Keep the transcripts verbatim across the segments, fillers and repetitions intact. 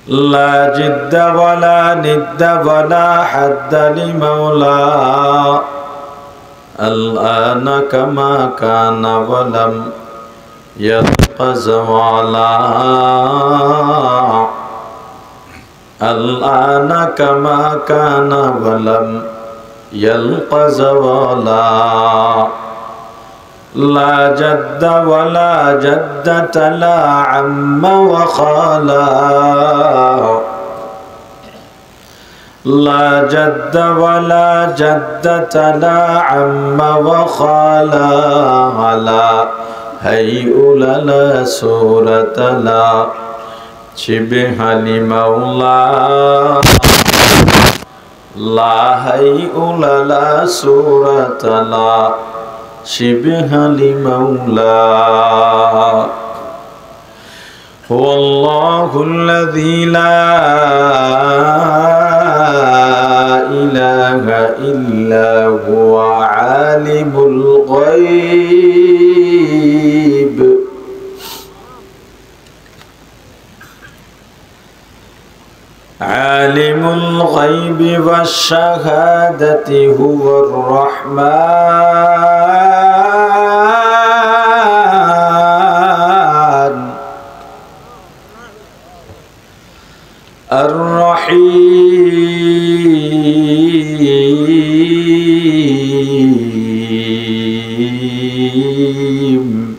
لا جد ولا ند ولا حد لمولاه الآن كما كان ولم يبق زوالا الآن كما كان ولم يلق زوالا لا جد ولا جدة لا عم وخالا لا جد ولا جدة لا عم وخالا لا هيئ لا صورة لا شبه لمولاه لا هيئ لا صورة لا شبه لمولاه هو الله الذي لا إله إلا هو عالم الغيب عالم الغيب والشهادة هو الرحمن الرحيم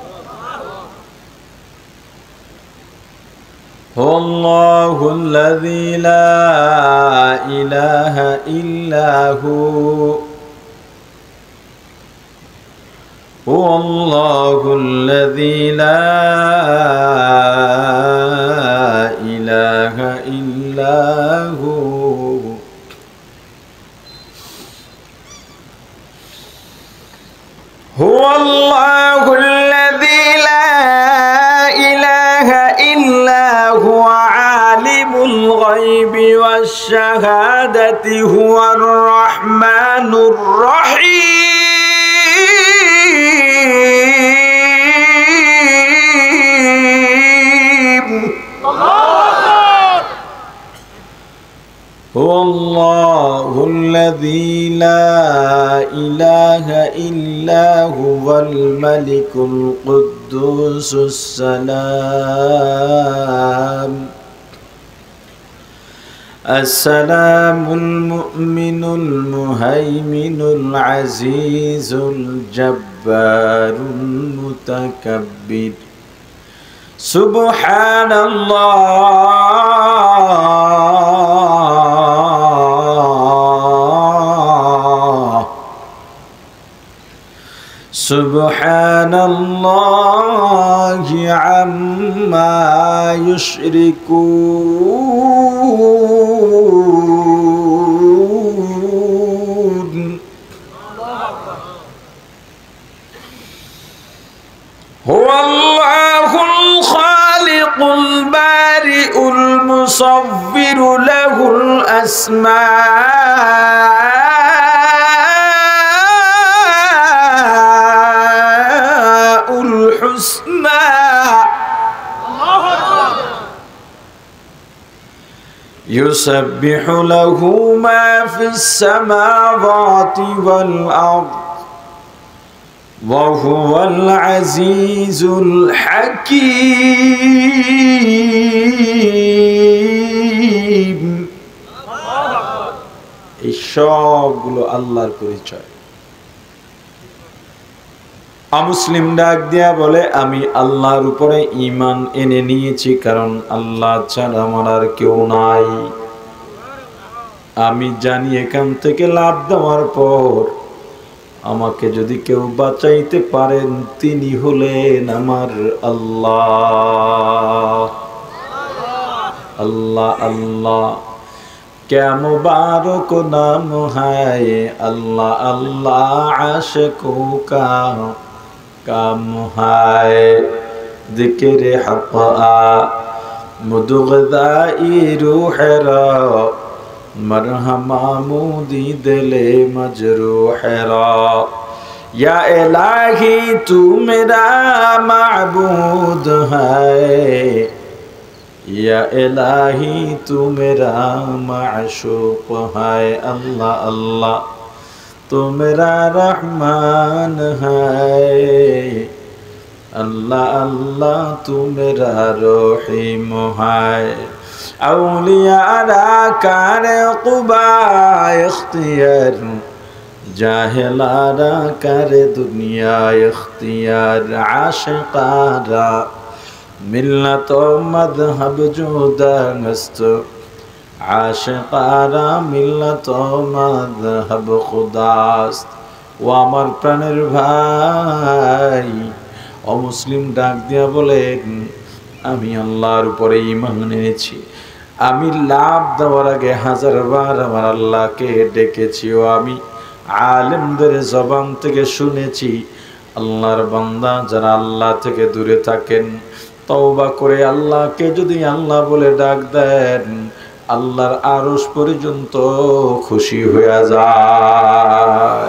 هو الله الذي لا إله إلا هو هو الله الذي لا إله إلا هو هو الله الذي لا إله إلا هو عالم الغيب والشهادة هو الرحمن الرحيم هو الله الذي لا إله إلا هو الملك القدوس السلام السلام المؤمن المهيمن العزيز الجبار المتكبر سبحان الله سبحان الله عما يشركون هو الله الخالق البارئ المصور له الأسماء الحسنى يسبح له ما في السماوات والأرض وهو العزيز الحكيم এই সবগুলো আল্লাহর পরিচয় অমুসলিম ডাক দিয়া বলে আমি আল্লাহর উপরে ঈমান এনে নিয়েছি কারণ আল্লাহ ছাড়া আমার আর কেউ নাই আমি জানি এখান থেকে লাভ দেওয়ার পর আমাকে যদি কেউ বাঁচাইতে পারেন তিনি হলেন আমার আল্লাহ আল্লাহ আল্লাহ क्या मुबारक नाम है अल्लाह अल्लाह आशिकों का काम है जिक्र हक़ मुदग़दाई रूह रा मरहमा मुदी दिले मजरूह रा या इलाही तू मेरा माबूद है या इलाही तू मेरा माशूक है। अल्लाह अल्लाह तू मेरा रहमान है। अल्लाह अल्लाह तू मेरा रहीम है। औलियारा करे कुबा इख्तियार, जाहिलारा करे दुनिया इख्तियार। आशिकारा मिल्लत मज़हब जुदास्त, आशिकारा मिल्लत मज़हब खुदास्त। ও আমার প্রাণের ভাই, অমুসলিম ডাক দিয়া বলেন, আমি আল্লাহর উপরে ঈমান এনেছি। আমি লাভ দেওয়ার আগে হাজার বার আমার আল্লাহকে ডেকেছি। ও আমি আলেমদের জবান থেকে শুনেছি, আল্লাহর বান্দা যারা আল্লাহ থেকে দূরে থাকেন, তওবা করে আল্লাহকে যদি আল্লাহ বলে ডাক দেন, আল্লাহর আরশ পর্যন্ত খুশি হয়ে যায়।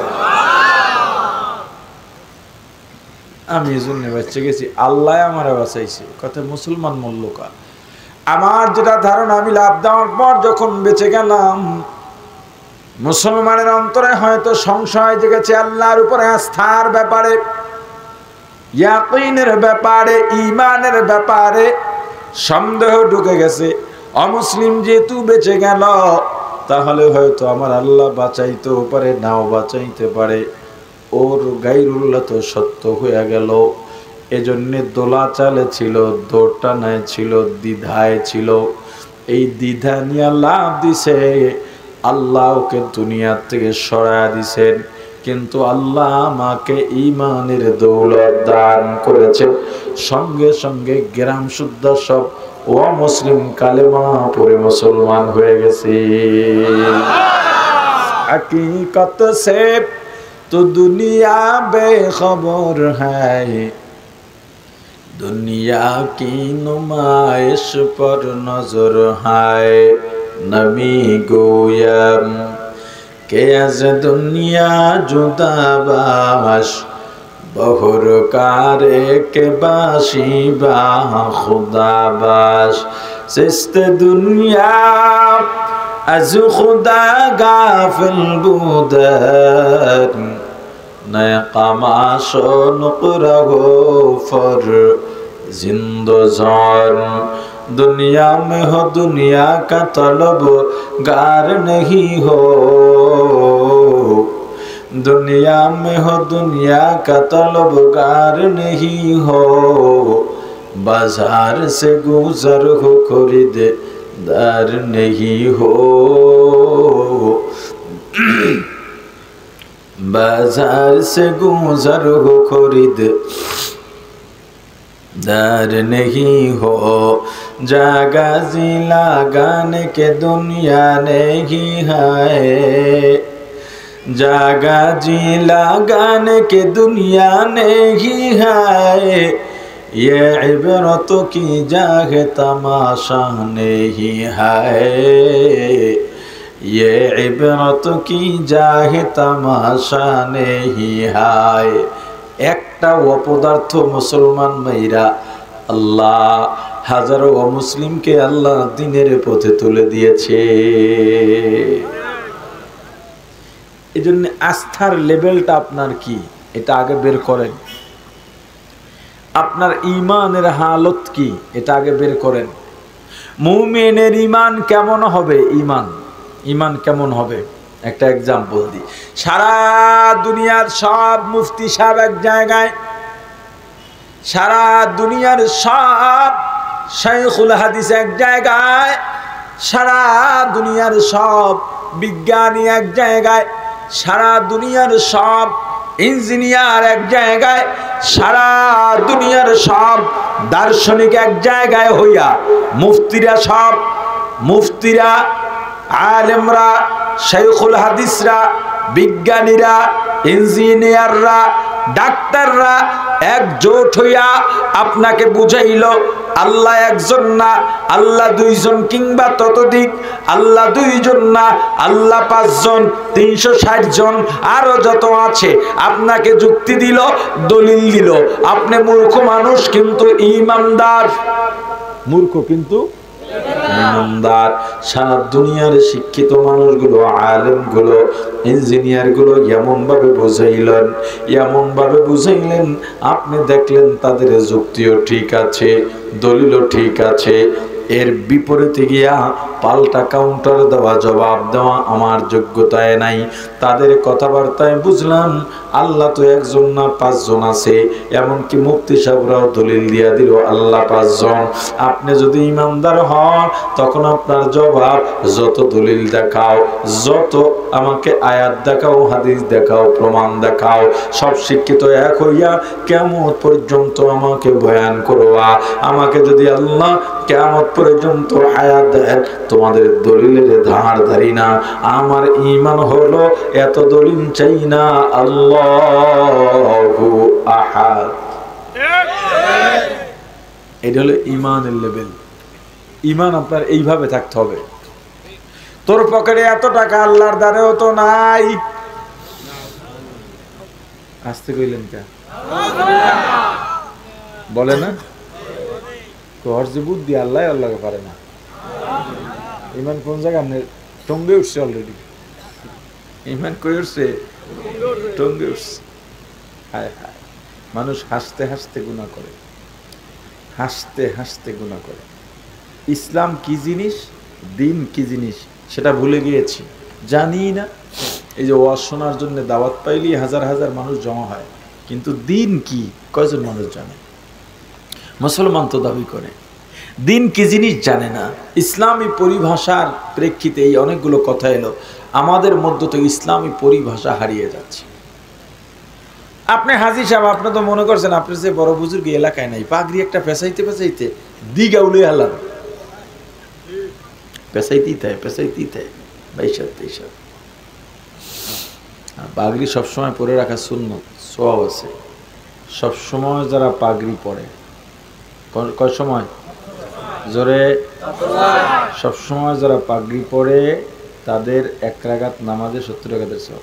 আমি এই জন্য বেঁচে গেছি, আল্লাহ আমার বাঁচাইছে। কথা মুসলমান মল্লকা আমার যেটা ধারণা, আমি লাভ দেওয়ার পর যখন বেঁচে গেলাম, মুসলমানের অন্তরে হয়তো সংশয় জেগেছে আল্লাহর উপরে আস্থার ব্যাপারে, ইয়াকিনের ব্যাপারে, ঈমানের ব্যাপারে সন্দেহ ঢুকে গেছে। অমুসলিম যেহেতু বেঁচে গেল, তাহলে হয়তো আমার আল্লাহ বাঁচাইতেও পারে, নাও বাঁচাইতে পারে। ওর গায়রুল্লাহ তো সত্য হয়ে গেল। এজন্যে দোলা চালে ছিল, দোটানায় ছিল, দ্বিধায় ছিল। এই দ্বিধা নিয়ে লাভ দিছে, আল্লাহ ওকে দুনিয়ার থেকে সরায়া দিছেন। কিন্তু আল্লাহ আমাকে ঈমানের দৌলত দান করেছেন। সঙ্গে সঙ্গে গ্রাম শুদ্ধ সব ও মুসলিম কালেমা পড়ে মুসলমান হয়ে গেছে। हकीकत से तो दुनिया बेखबर है, दुनिया की नुमाइश पर नजर है। नबी गोयम के अज दुनिया जुदाबाश, बहुर कारे के बाशी बा खुदाबाश। सिस्त दुनिया از خدا غافل بودن، نئے قماش و نقرہ فر زندزان۔ دنیا میں ہو دنیا کا طلب گار نہیں ہو، دنیا میں ہو دنیا کا طلب گار نہیں ہو۔ بازار سے گزر ہو خرید दार नहीं हो, बाजार से गुजर हो खरीद दार नहीं हो। जागा जी लगाने के दुनिया नहीं है, जागा जी लगाने के दुनिया नहीं है। ये इबरत की जाग तमाशा नहीं है, ये इबरत की जाग तमाशा नहीं है। একটা অপদার্থ মুসলমান মেয়েরা আল্লাহ হাজারো অমুসলিমকে আল্লাহ দ্বীনের পথে তুলে দিয়েছে। এজন্য আস্থার লেভেলটা আপনার কি, এটা আগে বের করেন। আপনার ঈমানের হালত কি, এটা আগে বের করেন। মুমিনের ঈমান কেমন হবে? ঈমান ঈমান কেমন হবে? একটা এক্সাম্পল দিই। সারা দুনিয়ার সব মুফতি সাহেব এক জায়গায়, সারা দুনিয়ার সব শাইখুল হাদিস এক জায়গায়, সারা দুনিয়ার সব বিজ্ঞানী এক জায়গায়, সারা দুনিয়ার সব ইঞ্জিনিয়ার এক জায়গায়, সারা দুনিয়ার সব দার্শনিক এক জায়গায় হইয়া মুফতিরা সব মুফতিরা আলেমরা শাইখুল হাদিসরা বিজ্ঞানীরা ইঞ্জিনিয়াররা ডাক্তাররা একজোট হইয়া আপনাকে বুঝাইল আল্লাহ একজন না, আল্লাহ দুইজন কিংবা ততোধিক, আল্লাহ দুইজন না, আল্লাহ পাঁচজন, তিনশো ষাট জন, আরো যত আছে আপনাকে যুক্তি দিল, দলিল দিল। আপনি মূর্খ মানুষ কিন্তু ঈমানদার, মূর্খ কিন্তু ইমানদার। সারা দুনিয়ার শিক্ষিত মানুষগুলো, আলেমগুলো, ইঞ্জিনিয়ারগুলো এমন ভাবে বুঝাইলেন, এমন ভাবে বুঝাইলেন, আপনি দেখলেন তাদের যুক্তিও ঠিক আছে, দলিলও ঠিক আছে। এর বিপরীতে গিয়া পাল্টা কাউন্টার দেওয়া, জবাব দেওয়া আমার যোগ্যতায় নাই। তাদের কথাবার্তায় বুঝলাম আল্লাহ তো একজন না পাঁচজন আছে। এমনকি মুফতি সাহেবরাও দলিল দিয়া দিল আল্লাহ পাঁচজন। আপনি যদি ইমানদার হন তখন আপনার জবাব, যত দলিল দেখাও, যত আমাকে আয়াত দেখাও, হাদিস দেখাও, প্রমাণ দেখাও, সব শিক্ষিত এক হইয়া কিয়ামত পর্যন্ত আমাকে বয়ান করবা। আমাকে যদি আল্লাহ কিয়ামত পর্যন্ত হায়াত দেন, তোমাদের দলিলের ধার ধারি না। আমার ঈমান হলো এত দলিল চাই না, আল্লাহু আহাদ। এটা হলো ঈমানের লেভেল। ঈমান আপনার এইভাবে থাকতে হবে। তোর পকেটে এত টাকা, আল্লাহর দ্বারেও তো নাই। আসতে কইলেন কে বলে না, তোর যে বুদ্ধি আল্লাহ আল্লাহকে পারে না। ইমান কোন জায়গায় আপনি টঙ্গে উঠছে অলরেডি। ইমান কই উঠছে? টঙ্গে উঠছে। হায় হায়, মানুষ হাসতে হাসতে গুনাহ করে, হাসতে হাসতে গুনাহ করে। ইসলাম কি জিনিস, দিন কি জিনিস সেটা ভুলে গিয়েছি, জানি না। এই যে ওয়াজ শোনার জন্য দাওয়াত পাইলেই হাজার হাজার মানুষ জমা হয়, কিন্তু দিন কি কয়জন মানুষ জানে? মুসলমান তো দাবি করে, দিন কি জিনিস জানে না। ইসলামী পরিভাষার প্রেক্ষিতে এই অনেকগুলো কথা এলো, আমাদের মধ্য থেকে ইসলামী পরিভাষা হারিয়ে যাচ্ছে। আপনি হাজি সাহেব, আপনি তো মনে করছেন আপনার যে বড় বুজুর্গ এলাকায় নাই, পাগড়ি একটা পেঁচাইতে পেঁচাইতে দিঘা উলে আলাম, পেঁচাইতেই থাকে পেঁচাইতেই থাকে বাইশাত তেইশাত। পাগড়ি সবসময় পরে রাখা সুন্নত, সওয়াব আছে। সবসময় যারা পাগড়ি পরে, কয় সময় জোরে, সবসময় যারা পাগড়ি পরে তাদের এক রাকাত নামাজে সত্তর রাকাতের সওয়াব।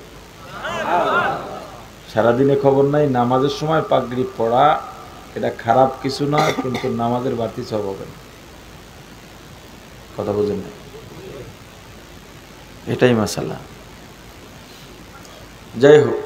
সারাদিনে খবর নাই, নামাজের সময় পাগড়ি পরা এটা খারাপ কিছু না, কিন্তু নামাজের বাড়তি সওয়াব হবে না। কথা বোঝেন না? এটাই মাসালা। যাই হোক,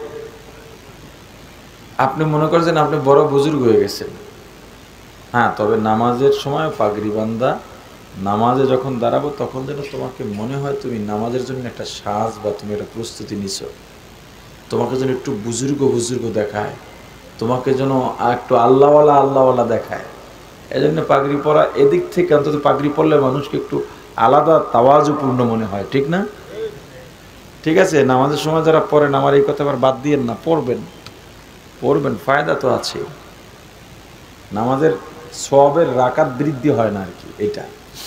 আপনি মনে করছেন আপনি বড় বুজুর্গ হয়ে গেছেন, হ্যাঁ, তবে নামাজের সময় পাগড়ি বান্ধা, নামাজে যখন দাঁড়াবো তখন যেন তোমাকে মনে হয় তুমি নামাজের জন্য একটা সাজ বা তুমি একটা প্রস্তুতি নিছো, তোমাকে যেন একটু বুজুর্গ বুজুর্গ দেখায়, তোমাকে যেন একটু আল্লাহওয়ালা আল্লাহওয়ালা দেখায়। এই জন্য পাগড়ি পরা, এদিক থেকে অন্তত পাগড়ি পরলে মানুষকে একটু আলাদা তাওয়াজুপূর্ণ মনে হয়, ঠিক না? ঠিক আছে, নামাজের সময় যারা পড়েন, আমার এই কথা আবার বাদ দিয়েন না, পড়বেন পড়বেন, ফায়দা তো আছে। নামাজের সওয়াবের রাকাত বৃদ্ধি হয় না আর কি, এটা।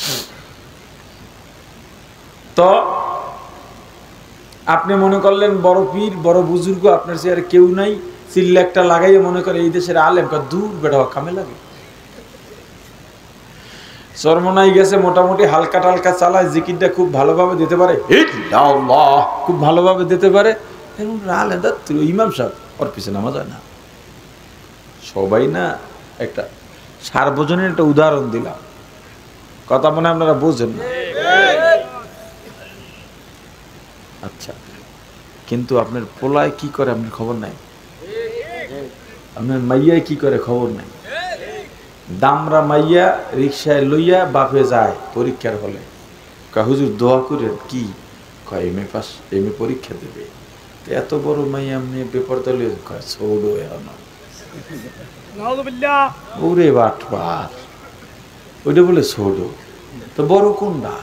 তো আপনি মনে করলেন বড় পীর বড় বুজুর্গ, আপনার চেয়ারে কেউ নাই, চিল্লা একটা লাগাইয়ে মনে করে এই দেশের আলেম, দূর বেটা কামে লাগে, চরমনাই গেছে, মোটামুটি হালকা টালকা চালায়, জিকিরটা খুব ভালোভাবে দিতে পারে, খুব ভালোভাবে দিতে পারে, ইমাম সাহেব ওর পিছনে নামাজ হয় না। সবাই না, একটা সার্বজনীন একটা উদাহরণ দিলাম, কথা মনে আপনারা বুঝেন না। আচ্ছা, কিন্তু আপনার পোলায় কি করে আপনার খবর নাই, আপনার মাইয়ায় কি করে খবর নাই। দামরা মাইয়া রিক্সায় লইয়া বাপে যায় পরীক্ষার হলে, কয় হুজুর দোয়া করেন, কি কয় M A pass, M A পরীক্ষা দেবে। এত বড় মাইয়া আপনি বেপরদা লইয়া কয় ছোট এখন, ওরে বাটপার, ওইটা বলে ছোট, তো বড় কোনটা?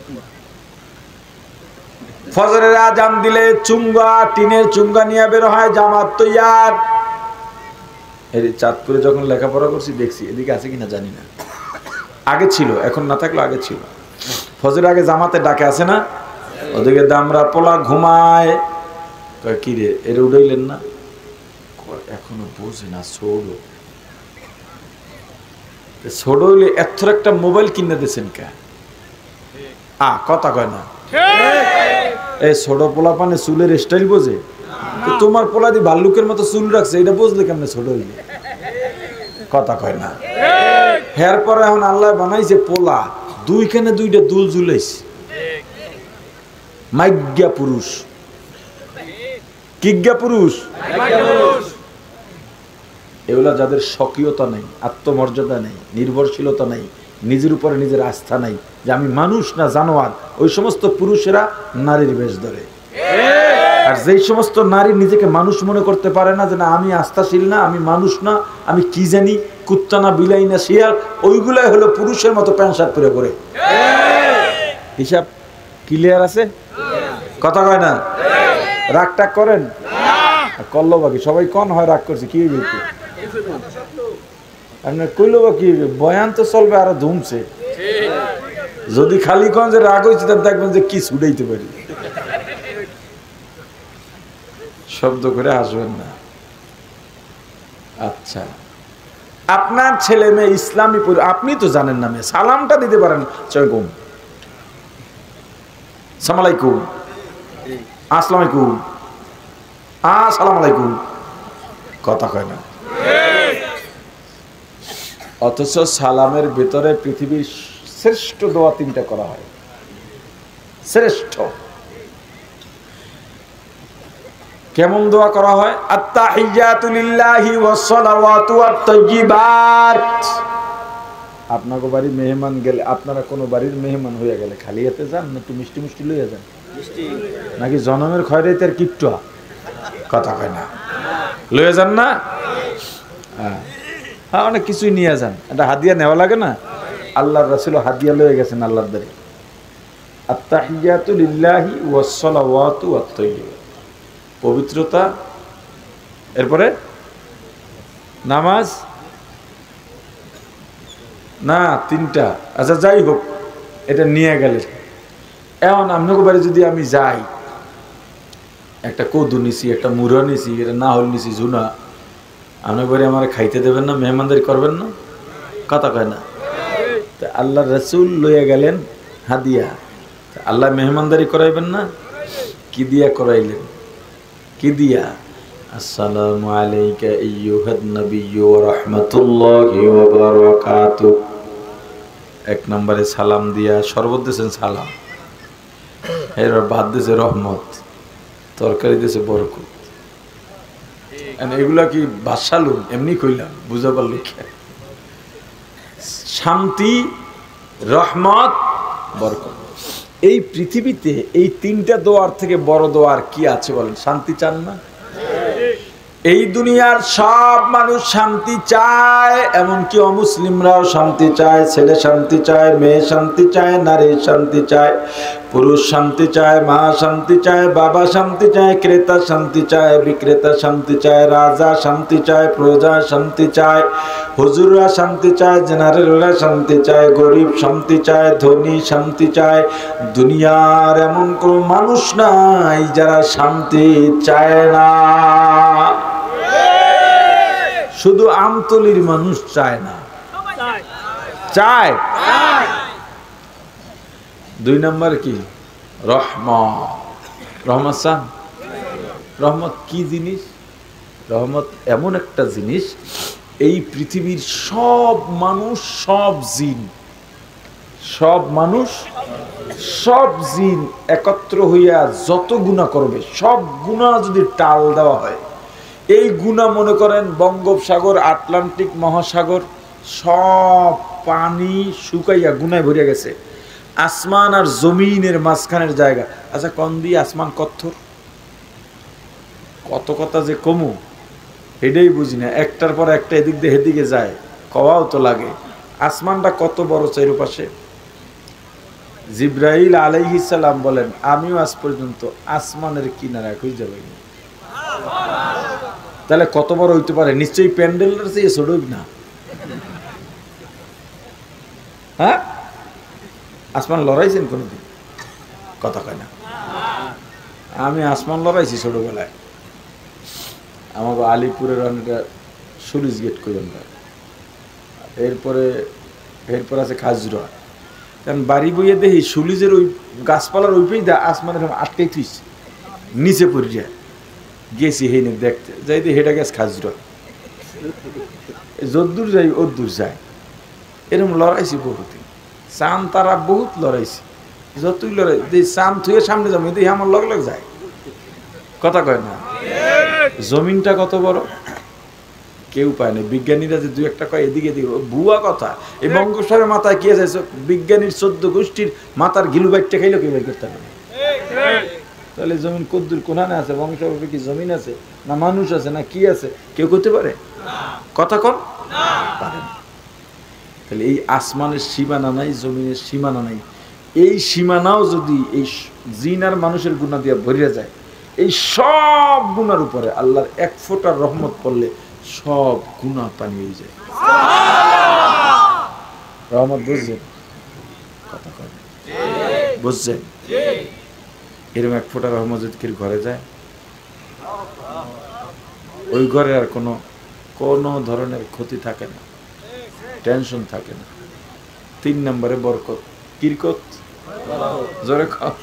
ফজরের আজান দিলে চুঙ্গা, টিনের চুঙ্গা নিয়ে বের হয় জামাত তৈয়ার। এই চাঁদপুরে যখন লেখাপড়া করছি দেখছি, এদিকে আছে কিনা জানি না, আগে ছিল, এখন না থাকলো আগে ছিল। ফজরের আগে জামাতে ডাকে, আছে না? ওদিকে দামরা পোলা ঘুমায়, কয় কি রে এর উড়াইলেন না, এখনো বোঝে না, ছোট ছোট হইলে এত একটা মোবাইল কিনে দিয়েছেন কে? আ কথা কয় না, এই ছোট পোলা পানে চুলের স্টাইল বোঝে, তোমার পোলা দি ভাল্লুকের মতো চুল রাখছে, এটা বুঝলে কেমনে ছোট হইলে? কথা কয় না। হের পরে এখন আল্লাহ বানাইছে পোলা, দুইখানে দুইটা দুল ঝুলাইছে, মাইজ্ঞা পুরুষ, কিজ্ঞা পুরুষ, এগুলা যাদের স্বকীয়তা নেই, আত্মমর্যাদা নেই, নির্ভরশীলতা নেই, নিজের উপরে নিজের আস্থা নাই, যে আমি মানুষ না জানোয়ার, ওই সমস্ত পুরুষেরা নারীর বেশ ধরে। আর যেই সমস্ত নারী নিজেকে মানুষ মনে করতে পারে না, যে না আমি আস্থাশীল না, আমি মানুষ না, আমি কি জানি, কুত্তা না বিলাই না শিয়াল, ওইগুলাই হলো পুরুষের মতো প্যান্ট শার্ট পরে করে। হিসাব ক্লিয়ার আছে? কথা কয় না? রাগ টাগ করেন? করলো বাকি সবাই কন হয় রাগ করছে, কি হয়েছে আপনার কইলো বা কি, বয়ান তো চলবে আরো ধুমছে। যদি খালি কন যে রাগ হয়েছে, তার দেখবেন যে কি ছুটাইতে পারি, শব্দ করে আসবেন না। আচ্ছা, আপনার ছেলে মেয়ে ইসলামী, আপনি তো জানেন না, মেয়ে সালামটা দিতে পারেন, চয়কুম সালামালাইকুম, আসসালামু আলাইকুম, আসসালামু আলাইকুম, কথা কয় না। অথচ সালামের ভিতরে পৃথিবীর শ্রেষ্ঠ দোয়া তিনটা করা হয়, শ্রেষ্ঠ। কেমন দোয়া করা হয়? আত্তাহিয়াতু লিল্লাহি ওয়াস সালাওয়াতু ওয়াত তাইয়্যিবাত। আপনাকে বাড়ি মেহমান গেলে, আপনারা কোনো বাড়ির মেহমান হইয়া গেলে খালি হাতে যান না একটু মিষ্টি মিষ্টি লইয়া যান? নাকি জনমের খয়রাইতের কিট্টুয়া, কথা কয় না, লইয়া যান না? হ্যাঁ, অনেক কিছুই নিয়ে যান, এটা হাদিয়া নেওয়া লাগে না? আল্লাহর রাসূল হাদিয়া লয়ে গেছেন আল্লাহর দ্বারে। আত্তাহিয়াতু লিল্লাহি ওয়াস সালাওয়াতু ওয়াত তাইয়্যিবাত, পবিত্রতা, এরপরে নামাজ না, তিনটা। আচ্ছা যাই হোক, এটা নিয়ে গেলে এখন আপনাকে বাড়ি যদি আমি যাই, একটা কদু নিছি, একটা মুড়া নিছি, এটা না হল নিছি ঝুনা, আপনাকে বাড়ি আমার খাইতে দেবেন না, মেহমানদারি করবেন না? কথা কয় না? তা আল্লাহ রাসূল লইয়া গেলেন হাদিয়া, আল্লাহ মেহমানদারি করাইবেন না? কি দিয়া করাইলেন? কি দিয়া? আসসালামু আলাইকা আইয়ুহান নাবিয়্যু ওয়া রাহমাতুল্লাহি ওয়া বারাকাতুহু। এক নম্বরে সালাম দিয়া শরবত দিয়েছেন সালাম, এরপর ভাত দিয়েছে রহমত, তরকারি দিয়েছে বরকত। এগুলা কি বাসালুন? এমনি কইলাম, বুঝা পারল? শান্তি, রহমত, বরকত। এই পৃথিবীতে এই তিনটা দোয়ার থেকে বড় দোয়ার কি আছে বলেন? শান্তি চান না? এই দুনিয়ার সব মানুষ শান্তি চায়, এমনকি অমুসলিমরাও শান্তি চায়। ছেলে শান্তি চায়, মেয়ে শান্তি চায়, নারী শান্তি চায়, পুরুষ শান্তি চায়, মা শান্তি চায়, বাবা শান্তি চায়, ক্রেতা শান্তি চায়, বিক্রেতা শান্তি চায়, রাজা শান্তি চায়, প্রজা শান্তি চায়, হুজুররা শান্তি চায়, জেনারেলরা শান্তি চায়, গরিব শান্তি চায়, ধনী শান্তি চায়। দুনিয়ার এমন কোন মানুষ নাই যারা শান্তি চায় না। শুধু আমতলির মানুষ চায় না, চায়। দুই নম্বর কি? রহমত। রহমত চান? রহমত কি জিনিস? রহমত এমন একটা জিনিস, এই পৃথিবীর সব মানুষ, সব জিন, সব মানুষ, সব জিন একত্র হইয়া যত গুনাহ করবে, সব গুনাহ যদি টাল দেওয়া হয়, এই গুনাহ মনে করেন বঙ্গোপসাগর, আটলান্টিক মহাসাগর, সব পানি শুকাইয়া গুনায় ভরিয়া গেছে, আসমান আর জমিনের মাঝখানের জায়গা। আচ্ছা কন দিয়ে আসমান কত্থর, কত কথা যে কমু এটাই বুঝি না, একটার পর একটা এদিক দিয়ে এদিকে যায়, কওয়াও তো লাগে। আসমানটা কত বড় চারপাশে? জিব্রাইল আলাইহিস সালাম বলেন, আমিও আজ পর্যন্ত আসমানের কিনারা খুঁজে পাইনি। তাহলে কত বড় হইতে পারে? নিশ্চয়ই প্যান্ডেলের চেয়ে ছোট না? হ্যাঁ, আসমান লড়াইছেন কোনোদিন? কথা কয় না। আমি আসমান লড়াইছি ছোটবেলায়, আমাকে আলিপুরের অনেকটা সুরিজ গেট করে, এরপরে এরপর আছে খাজুরা। কারণ বাড়ি বইয়ে দেখি সুলিজের ওই গাছপালার ওই পেয়ে আসমানের আটকাই থুইছে, নিচে পড়ে যায়। গেছি হেনে দেখতে যাই, দিয়ে হেঁটে গেছে খাজুরা, যদ্দূর যাই ওদ্দূর যায়। এরকম লড়াইছি বহুদিন, চান তারা বহুত লড়াইছে, যতই লড়াই চান থুয়ে সামনে যাবো কিন্তু আমার লগ লগ যায়, কথা কয় না। জমিনটা কত বড় কেউ পায় না, বিজ্ঞানীরা যে দুই একটা কয় এদিকে এদিকে ভুয়া কথা। এই বঙ্গোপসাগরের মাথায় কি আছে, বিজ্ঞানীর চোদ্দ গোষ্ঠীর মাথার ঘিলু বাইটটা খাইলেও কেউ বের করতে পারে। তাহলে জমিন কদ্দুর কোনানে আছে, বঙ্গোপসাগরে কি জমিন আছে না মানুষ আছে না কি আছে কেউ করতে পারে, কথা কন পারে না। তাহলে এই আসমানের সীমানা নাই, জমিনের সীমানা নাই, এই সীমানাও যদি এই জিন আর মানুষের গুনাহ দিয়ে ভরিয়া যায়, এই সব গুনার উপরে আল্লাহর এক ফোঁটার রহমত পড়লে সব গুনাহ পানি হয়ে যায়। রহমত বুঝছেন, কথা কয় বুঝছেন? এরকম এক ফোঁটা রহমত যদি কেউ ঘরে যায়, ওই ঘরে আর কোনো কোনো ধরনের ক্ষতি থাকে না, টেনশন থাকে না। তিন নম্বরে বরকত, কিরকত জোরে খাও,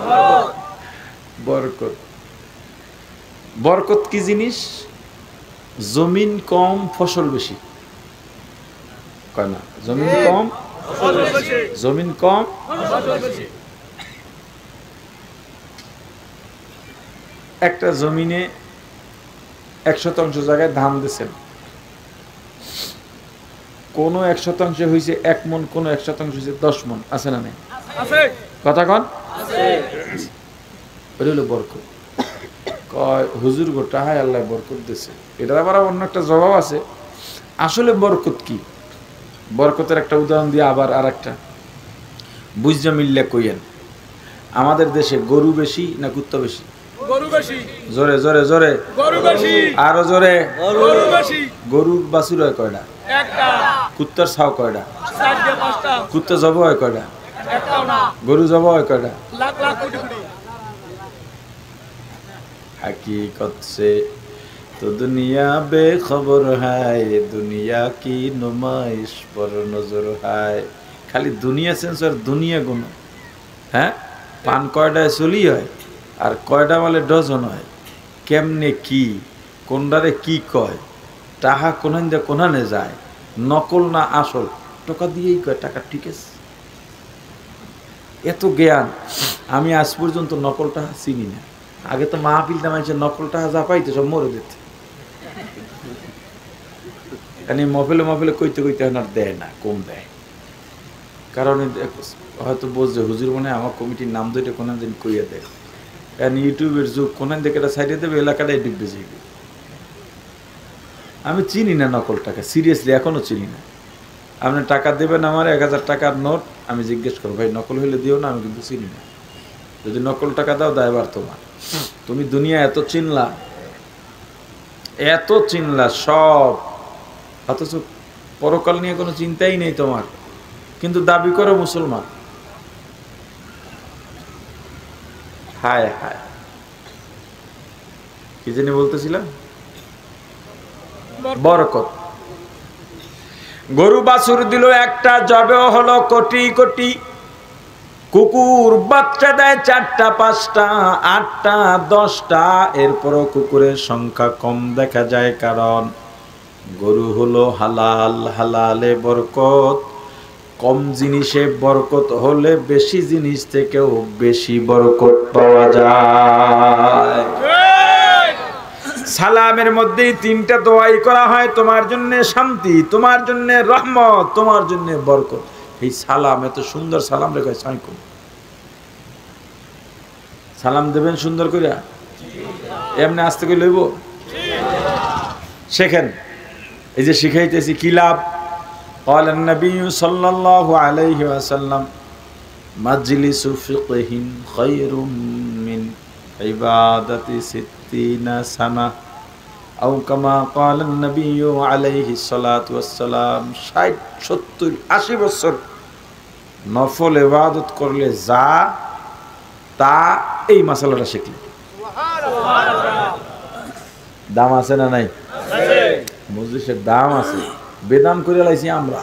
বরকত। বরকত কি জিনিস? জমিন কম ফসল বেশি, কয় না জমিন কম জমিন কম একটা জমিনে এক শতাংশ জায়গায় ধান দিচ্ছেন, কোন এক শতাংশ হয়েছে এক মন, কোন এক শতাংশ হয়েছে দশ মন, আছে না নাই? কথা কন, ওটা হলো বরকত। কয় হুজুর গো টাহায় আল্লাহ বরকত দিছে, এটার আবার অন্য একটা জবাব আছে। আসলে বরকত কি? বরকতের একটা উদাহরণ দিয়ে আবার আর একটা বুঝা মিল্লা কইয়েন। আমাদের দেশে গরু বেশি না কুত্তা বেশি? গরু বেশি। জোরে জোরে জোরে গরু বেশি, আরো জোরে গরু বেশি। গরুর বাছুর হয় কয়টা? একটা। কুত্তার ছাও কয়টা? চারটা পাঁচটা। কুত্তা জব হয় কয়টা? একটাও না। গরু জব হয় কয়টা? লাখ লাখ কোটি কোটি। हकीकत से तो दुनिया बेखबर है, दुनिया की नुमाइश पर नजर है। खाली दुनिया सेंसर दुनिया गुण है। पान कयडाय चली है और कयडा माले डजन है, केमने की कोनडारे की कय, टाका कोनान दे कोनाने जाए, नकल ना आसल, टाका दिएई कय टाका ठीक আছে। এত জ্ঞান আমি আজ পর্যন্ত নকলটা চিনি না। আগে তো মাহফিলটা মানুষের নকলটা যা পাইতো সব মরে দিত, কারণ মফেলে মফেলে কইতে কইতে আর দেয় না, কম দেয়। কারণ হয়তো বুঝছে হুজুর মনে হয় আমার কমিটির নাম দুইটা কোনান দিন কইয়া দেয়, কারণ ইউটিউবের যুগ, কোনান দিকে এটা সাইডে দেবে, এলাকাটাই ডুববে যাবে। আমি চিনি না নকলটাকে, সিরিয়াসলি এখনো চিনি না। আপনি টাকা দেবেন আমার এক হাজার টাকার নোট, আমি জিজ্ঞেস করবো ভাই নকল হইলে দিও না, আমি কিন্তু চিনি না। যদি নকল টাকা দাও দায়বার তোমার। তুমি দুনিয়া এত চিনলা, এত চিনলা সব, অথচ পরকাল নিয়ে কোনো চিন্তাই নেই তোমার, কিন্তু দাবি করো মুসলমান। হায় হায়, কি জানি বলতেছিলাম? বরকত। গরু বাছুর দিল একটা, জবেও হলো কোটি কোটি। কুকুর বাচ্চা দেয় চারটা পাঁচটা আটটা দশটা, এরপরও কুকুরের সংখ্যা কম দেখা যায়, কারণ গরু হলো হালাল, হালালে বরকত। কম জিনিসে বরকত হলে বেশি জিনিস থেকেও বেশি বরকত পাওয়া যায়। সালামের মধ্যেই তিনটা দোয়াই করা হয়, তোমার জন্য শান্তি, তোমার জন্য রহমত, তোমার জন্য বরকত। এই সালাম, এত সুন্দর সালাম রেখে সাইকুম, সালাম দেবেন সুন্দর করে, এমনি আসতে করে লইব শেখেন। এই যে শিখাইতেছি কি লাভ? قال النبي صلى الله عليه وسلم مجلس فقه خير من عبادة ستين سنة أو كما قال النبي عليه الصلاة والسلام। ষাট সত্তর আশি বছর নফল ইবাদত করলে যা তা এই মাসালাটা শিখলে দাম আছে না নাই? মজলিসের দাম আছে, বেদাম করে লাইছি আমরা।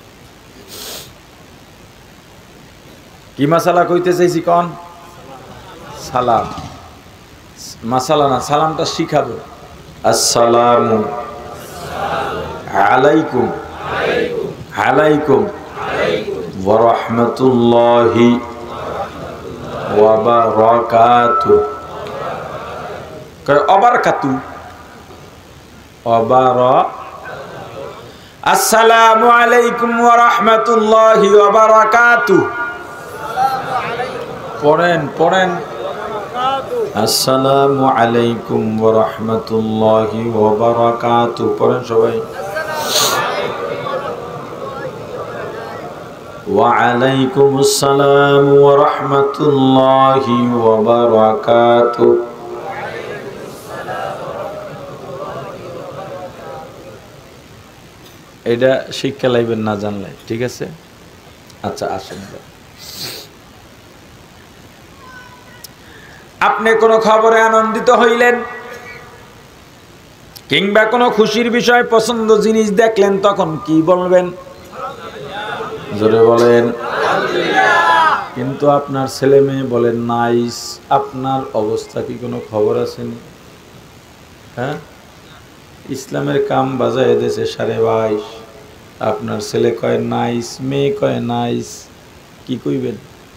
কি মাসালা কইতে চাইছি কোন? সালাম। মাসালা না, সালামটা শিখাবো। আসসালামু আলাইকুম আলাইকুম ওয়া রাহমাতুল্লাহি ওয়া বারাকাতুহু কয় অবারকাতু অবারা আসসালামু আলাইকুম ওয়া রাহমাতুল্লাহি ওয়া বারাকাতুহু পড়েন পড়েন আসসালামু আলাইকুম ওয়া রাহমাতুল্লাহি ওয়া বারাকাতুহু পড়েন সবাই ওয়া আলাইকুমুস সালাম ওয়া রাহমাতুল্লাহি ওয়া বারাকাতুহু এটা শিক্ষা লাইবেন না জানলে ঠিক আছে আচ্ছা আসেন আপনি কোনো খবরে আনন্দিত হইলেন কিংবা কোনো খুশির বিষয় পছন্দ জিনিস দেখলেন তখন কি বলবেন জোরে বলেন আলহামদুলিল্লাহ কিন্তু আপনার ছেলে মেয়ে বলেন নাইস আপনার অবস্থা কি কোনো খবর আছে নি হ্যাঁ ইসলামের কাম বাজায় দেশে সাড়ে বাইশ আপনার ছেলে কয় নাইস মেয়ে কয় নাইস কি কইবেন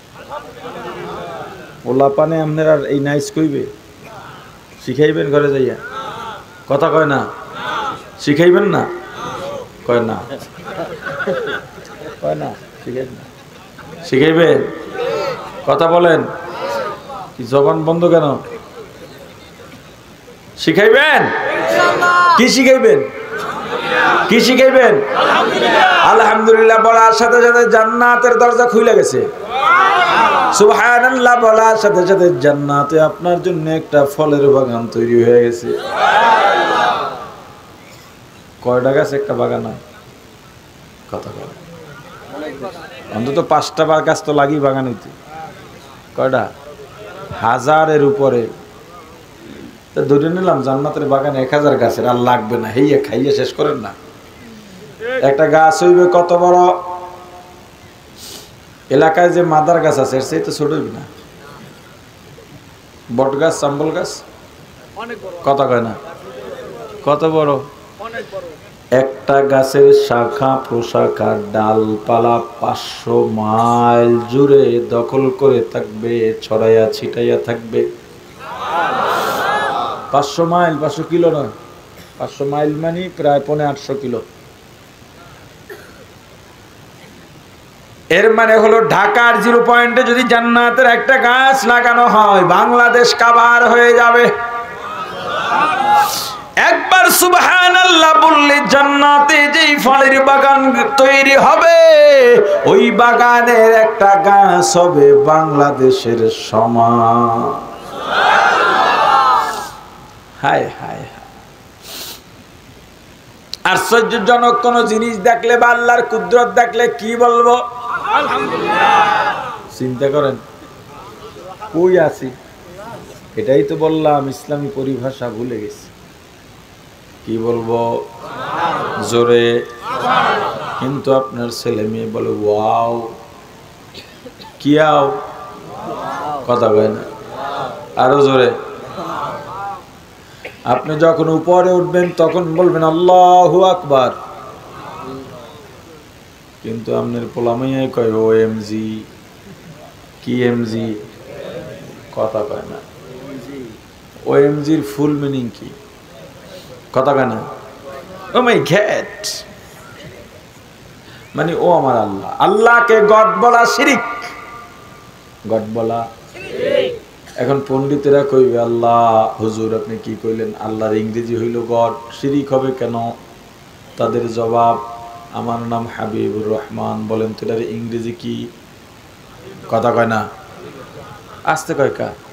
ওলা পানে আপনার আর এই নাইস কইবে শিখাইবেন ঘরে যাইয়া কথা কয় না শিখাইবেন না কয় না কয় না শিখাইবেন না শিখাইবেন কথা বলেন কি জবান বন্ধ কেন শিখাইবেন কি শিখাইবেন কি শিখাইবেন আলহামদুলিল্লাহ বলার সাথে সাথে জান্নাতের দরজা খুলে গেছে সুবহানাল্লাহ বলার সাথে সাথে জান্নাতে আপনার জন্য একটা ফলের বাগান তৈরি হয়ে গেছে কয়টা গাছ একটা বাগান হয় কথা বলে অন্তত পাঁচটা গাছ তো লাগি বাগান হইতে কয়টা হাজারের উপরে ধরে নিলাম জান্নাতের বাগানে এক হাজার গাছের আর লাগবে না হেইয়া খাইয়া শেষ করেন না একটা গাছ হইবে কত বড় এলাকায় যে মাদার গাছ আছে সেই তো ছোট হইবে না বট গাছ চাম্বল গাছ কত কয় না কত বড় একটা গাছের শাখা প্রশাখা ডালপালা পাঁচশো মাইল জুড়ে দখল করে থাকবে ছড়াইয়া ছিটাইয়া থাকবে পাঁচশো মাইল পাঁচশো কিলো নয় পাঁচশো মাইল মানে প্রায় পৌনে আটশো কিলো এর মানে হলো ঢাকার জিরো পয়েন্টে যদি জান্নাতের একটা গাছ লাগানো হয় বাংলাদেশ কাভার হয়ে যাবে একবার সুবহানাল্লাহ বললে জান্নাতে যেই ফলের বাগান তৈরি হবে ওই বাগানের একটা গাছ হবে বাংলাদেশের সমান হায় হায় আশ্চর্যজনক কোন জিনিস দেখলে বা আল্লাহর কুদরত দেখলে কি বলবো আলহামদুলিল্লাহ চিন্তা করেন কই আছি এটাই তো বললাম ইসলামী পরিভাষা ভুলে গেছি কি বলবো জোরে কিন্তু আপনার ছেলে মেয়ে বলে ওয়াও কিয়াও কথা কয় না আরো জোরে আপনি যখন উপরে উঠবেন তখন বলবেন আল্লাহু আকবার কিন্তু আপনার পোলামাইয়াই কয় ও এমজি কি এমজি কথা কয় না ও এমজির ফুল মিনিং কি কথা কয় না ও মাই গড মানে ও আমার আল্লাহ আল্লাহকে গড বলা শিরিক গড বলা শিরিক এখন পণ্ডিতেরা কইবে আল্লাহ হুজুর আপনি কি কইলেন আল্লাহর ইংরেজি হইল গড শিরিক হবে কেন তাদের জবাব আমার নাম হাবিবুর রহমান বলেন তো এটার ইংরেজি কি কথা কয় না আস্তে কয় কা